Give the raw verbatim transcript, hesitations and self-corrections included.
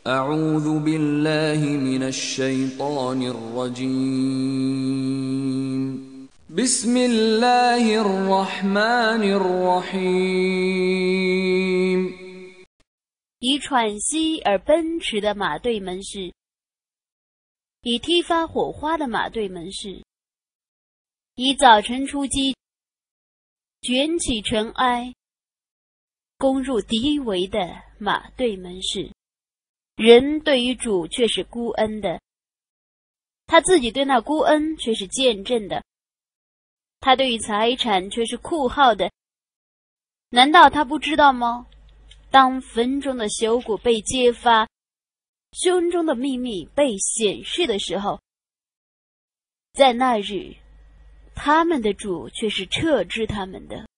أعوذ بالله من الشيطان الرجيم بسم الله الرحمن الرحيم 以喘息而奔驰的马队门市，以踢发火花的马队门市，以早晨出击，卷起尘埃，攻入敌围的马队门市。人对于主却是孤恩的，他自己对那孤恩却是见证的，他对于财产却是酷号的。难道他不知道吗？当坟中的朽骨被揭发，胸中的秘密被显示的时候，在那日，他们的主却是撤之他们的。